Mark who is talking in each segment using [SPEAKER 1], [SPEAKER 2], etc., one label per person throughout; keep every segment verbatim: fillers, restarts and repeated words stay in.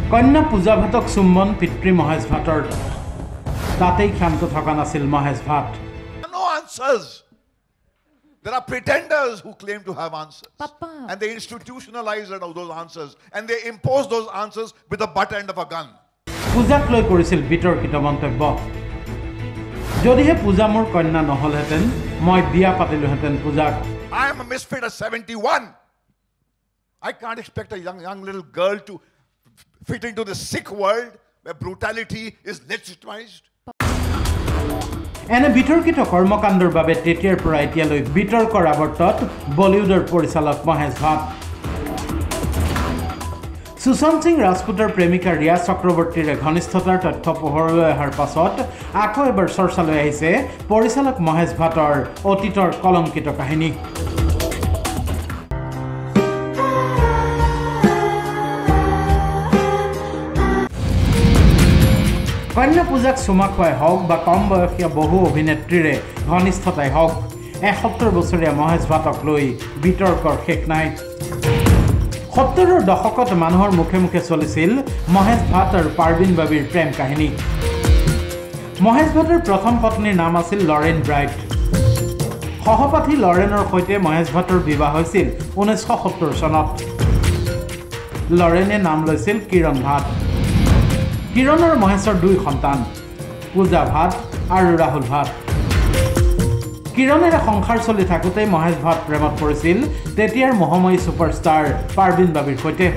[SPEAKER 1] কন্যা পূজা ভাটক চুম্বন পিতৃ মহেশ ভাটৰ তাতেই ক্ষান্ত থকা নাছিল Mahesh Bhatt
[SPEAKER 2] No answers. There are pretenders who claim to have answers.
[SPEAKER 3] Papa.
[SPEAKER 2] And they institutionalize those answers and they impose those answers with the butt end of a gun.
[SPEAKER 1] পূজাক লৈ কৰিছিল বিতৰ্কিত মন্তব্য যদিহে পূজা মোৰ কন্যা নহলহেঁতেন মই বিয়া পাতিলোহেঁতেন পূজাক
[SPEAKER 2] I am a misfit at seventy-one. I can't expect a young young little girl to fit into the sick world where brutality is legitimized.
[SPEAKER 1] এনে বিতৰ্কিত কৰ্মকাণ্ডৰ বাবে তেতিয়াৰ পৰা এতিয়ালৈ বিতৰ্কৰ আৱৰ্তত বলিউডৰ পৰিচালক মহেশ ভাট সুশান্ত সিং ৰাজপুতৰ প্ৰেমিকা ৰিয়া চক্ৰৱৰ্তীৰ ঘনিষ্ঠতাৰ তথ্য পোহৰলৈ অহাৰ পাছত আকৌ এবাৰ চৰ্চালৈ আহিছে পৰিচালক মহেশ ভাটৰ অতীতৰ কলংকিত কাহিনী কন্যা পূজাক চুমা খুৱাই হওক বা কম বয়সীয়া বহু অভিনেত্ৰীৰে ঘনিষ্ঠতাই হওক এসত্তৰ বছৰীয়া মহেশ ভাটক লৈ বিতৰ্কৰ শেষ নাই সত্তৰৰ দশকত মানুহৰ মুখে মুখে চলিছিল মহেশ ভাট আৰু পাৰ্বিন বাবীৰ প্ৰেম কাহিনী মহেশ ভাটৰ প্ৰথম পত্নীৰ নাম আছিল লৰেন ব্ৰাইট সহপাঠী লৰেনৰ সৈতে মহেশ ভাটৰ বিবাহ হৈছিল ঊনৈছশ সত্তৰ চনত লৰেনে নাম লৈছিল কিৰণ ভাট কিৰণ আৰু মহেশৰ দুই সন্তান পূজা ভাট আৰু ৰাহুল ভাট কিৰণেৰে সংসাৰ চলি থাকোঁতেই মহেশ ভাট প্ৰেমত পৰিছিল তেতিয়াৰ মহাময়ী ছুপাৰষ্টাৰ পাৰ্বিন বাবীৰ সৈতে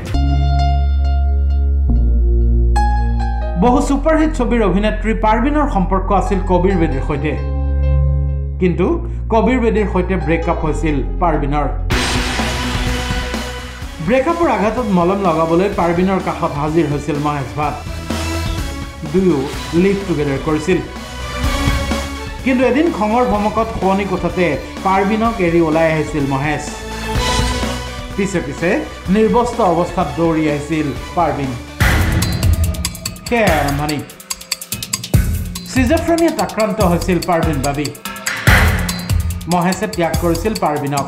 [SPEAKER 1] বহু ছুপাৰহিট ছবিৰ অভিনেত্ৰী পাৰ্বিনৰ সম্পৰ্ক আছিল কবিৰ বেদীৰ সৈতে কিন্তু কবিৰ বেদীৰ সৈতে ব্ৰেকআপ হৈছিল পাৰ্বিনৰ ব্ৰেকআপৰ আঘাতত মলম লগাবলৈ পাৰ্বিনৰ কাষত হাজিৰ হৈছিল মহেশ ভাট দুয়ো লিভ টুগেডাৰ কৰিছিল কিন্তু এদিন খঙৰ ভমকত শোৱনি কোঠাতে পাৰ্বিনক এৰি ওলাই আহিছিল মহেশ পিছে পিছে নিৰ্বস্ত্ৰ অৱস্থাত দৌৰি আহিছিল পাৰ্বিন সেয়া আৰম্ভণি চিজফ্ৰেনিয়াত আক্ৰান্ত হৈছিল পাৰ্বিন বাবী মহেশে ত্যাগ কৰিছিল পাৰ্বিনক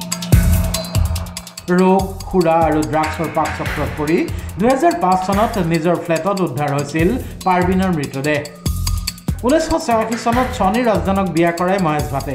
[SPEAKER 1] ৰোগ খুৰা আৰু ড্ৰাগছৰ পাকচক্ৰত পৰি দুহেজাৰ পাঁচ চনত নিজৰ ফ্লেটত উদ্ধাৰ হৈছিল পাৰ্বিনৰ মৃতদেহ ঊনৈছশ ছয়াশী চনত ছনী ৰাজদানক বিয়া কৰায় মহেশ ভাটে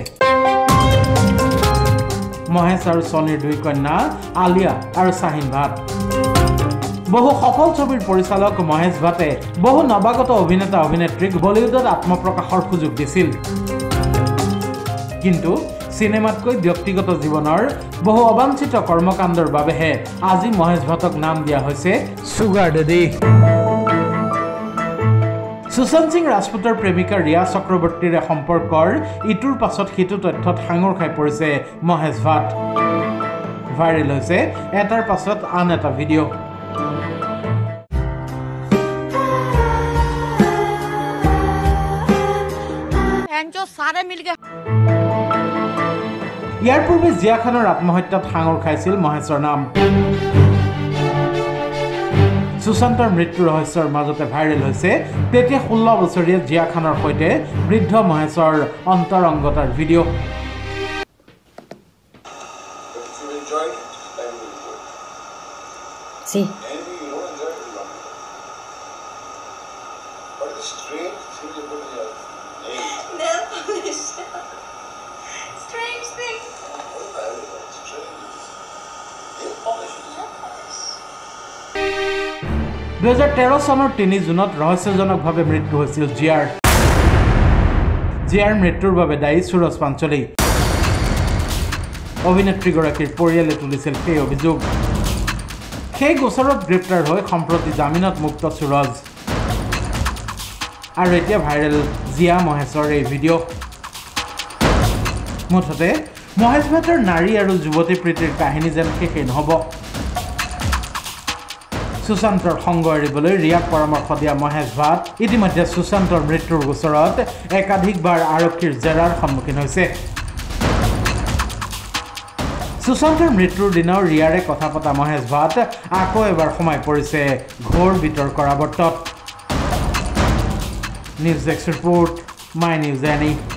[SPEAKER 1] মহেশ আৰু ছনীৰ দুই কন্যা আলিয়া আৰু শাহিন ভাট বহু সফল ছবিৰ পৰিচালক মহেশ ভাটে বহু নৱাগত অভিনেতা অভিনেত্ৰীক বলিউডত আত্মপ্ৰকাশৰ সুযোগ দিছিল কিন্তু সিনেমাতকৈ ব্যক্তিগত জীৱনৰ বহু অবাঞ্ছিত কৰ্মকাণ্ডৰ বাবেহে আজি মহেশ ভাটক নাম দিয়া হৈছে সুগাৰ ডেডি সুশান্ত সিং ৰাজপুতৰ প্ৰেমিকা ৰিয়া চক্ৰৱৰ্তীৰে সম্পৰ্কৰ ইটোৰ পাছত সিটো তথ্যত সাঙুৰ খাই পৰিছে মহেশ ভাট ভাইৰেল হৈছে এটাৰ পাছত আন এটা ভিডিঅ' ইয়াৰ পূৰ্বে জিয়া খানৰ আত্মহত্যাত সাঙুৰ খাইছিল মহেশৰ নাম সুশান্তৰ মৃত্যু ৰহস্যৰ মাজতে ভাইৰেল হৈছে তেতিয়া ষোল্ল বছৰীয়া জিয়া খানৰ সৈতে বৃদ্ধ মহেশৰ অন্তৰংগতাৰ ভিডিঅ' দুহেজাৰ তেৰ চনৰ তিনি জুনত ৰহস্যজনকভাৱে মৃত্যু হৈছিল জিয়াৰ জিয়াৰ মৃত্যুৰ বাবে দায়ী সুৰজ পাঞ্চলী অভিনেত্ৰীগৰাকীৰ পৰিয়ালে তুলিছিল সেই অভিযোগ সেই গোচৰত গ্ৰেপ্তাৰ হৈ সম্প্ৰতি জামিনত মুক্ত সুৰজ আৰু এতিয়া ভাইৰেল জিয়া মহেশৰ এই ভিডিঅ' মুঠতে মহেশ ভাটৰ নাৰী আৰু যুৱতী প্ৰীতিৰ কাহিনী যেন শেষেই নহ'ব সুশান্তৰ সংগ এৰিবলৈ ৰিয়াক পৰামৰ্শ দিয়া মহেশ ভাট ইতিমধ্যে সুশান্তৰ মৃত্যুৰ গোচৰত একাধিকবাৰ আৰক্ষীৰ জেৰাৰ সন্মুখীন হৈছে সুশান্তৰ মৃত্যুৰ দিনাও ৰিয়াৰে কথা পতা মহেশ ভাট আকৌ এবাৰ সোমাই পৰিছে ঘোৰ বিতৰ্কৰ আৱৰ্তত news desk report my news any